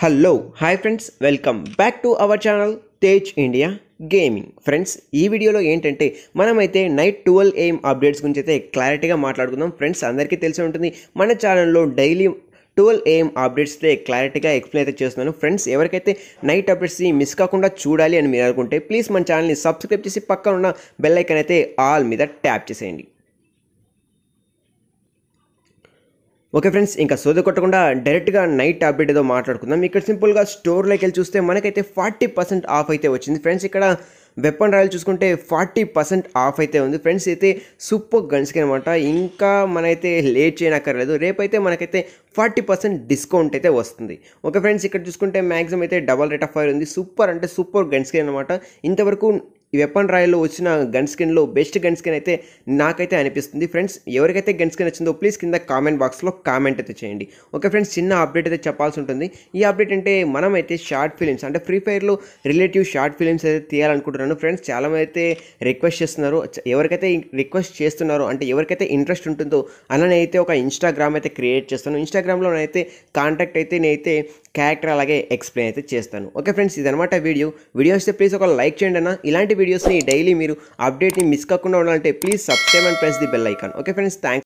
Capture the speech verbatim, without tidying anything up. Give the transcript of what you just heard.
Hello hi friends, welcome back to our channel Tej India gaming. Friends, ఈ వీడియోలో ఏంటంటే మనమైతే నైట్ ట్వెల్వ్ ఏఎం అప్డేట్స్ గురించి అయితే క్లారిటీగా మాట్లాడుకుందాం. ఫ్రెండ్స్, అందరికీ తెలిసి ఉంటుంది మన ఛానల్లో డైలీ ట్వెల్వ్ ఏఎం అప్డేట్స్ అయితే క్లారిటీగా ఎక్స్ప్లెయిన్ అయితే చేస్తున్నాను. ఫ్రెండ్స్, ఎవరికైతే నైట్ అప్డేట్స్ మిస్ కాకుండా చూడాలి అని మీరు అనుకుంటే ప్లీజ్ మన ఛానల్ని సబ్స్క్రైబ్ చేసి పక్కన ఉన్న బెల్ ఐకాన్ అయితే ఆల్ మీద ట్యాప్ చేసేయండి. ఓకే ఫ్రెండ్స్, ఇంకా సోద కొట్టకుండా డైరెక్ట్గా నైట్ అప్డేట్ ఏదో మాట్లాడుకుందాం. ఇక్కడ సింపుల్గా స్టోర్లోకి వెళ్ళి చూస్తే మనకైతే ఫార్టీ పర్సెంట్ ఆఫ్ అయితే వచ్చింది. ఫ్రెండ్స్, ఇక్కడ వెపన్ రాయల్ చూసుకుంటే ఫార్టీ పర్సెంట్ ఆఫ్ అయితే ఉంది. ఫ్రెండ్స్, అయితే సూపర్ గన్స్కి అనమాట. ఇంకా మనైతే లేట్ చేయనక్కర్లేదు, రేపైతే మనకైతే ఫార్టీ పర్సెంట్ డిస్కౌంట్ అయితే వస్తుంది. ఓకే ఫ్రెండ్స్, ఇక్కడ చూసుకుంటే మ్యాక్సిమం అయితే డబల్ రేట్ ఆఫ్ ఫైర్ ఉంది. సూపర్ అంటే సూపర్ గన్ స్కిన్ అనమాట. ఇంతవరకు ఈ వెపన్ రాయల్లో వచ్చిన గన్ స్కిన్లో బెస్ట్ గన్ స్కిన్ అయితే నాకైతే అనిపిస్తుంది. ఫ్రెండ్స్, ఎవరికైతే గన్ స్కిన్ వచ్చిందో ప్లీజ్ కింద కామెంట్ బాక్స్లో కామెంట్ అయితే చేయండి. ఓకే ఫ్రెండ్స్, చిన్న అప్డేట్ అయితే చెప్పాల్సి ఉంటుంది. ఈ అప్డేట్ అంటే మనమైతే షార్ట్ ఫిలిమ్స్ అంటే ఫ్రీ ఫైర్లో రిలేటివ్ షార్ట్ ఫిలిమ్స్ అయితే తీయాలనుకుంటున్నాను. ఫ్రెండ్స్, చాలామంది అయితే రిక్వెస్ట్ చేస్తున్నారు. ఎవరికైతే రిక్వెస్ట్ చేస్తున్నారో అంటే ఎవరికైతే ఇంట్రెస్ట్ ఉంటుందో అలానే అయితే ఒక ఇన్స్టాగ్రామ్ అయితే క్రియేట్ చేస్తాను. ఇన్స్టాగ్రామ్లో అయితే కాంటాక్ట్ అయితే నేనైతే క్యారెక్టర్ అలాగే ఎక్స్ప్లెయిన్ అయితే చేస్తాను. ఓకే ఫ్రెండ్స్, ఇదనమాట వీడియో వీడియో వస్తే ప్లీజ్ ఒక లైక్ చేయండి అన్న. ఇలాంటి వీడియోస్ని డైలీ మీరు అప్డేట్ని మిస్ కాకుండా ఉండాలంటే please subscribe and press the bell icon. Okay friends, thanks.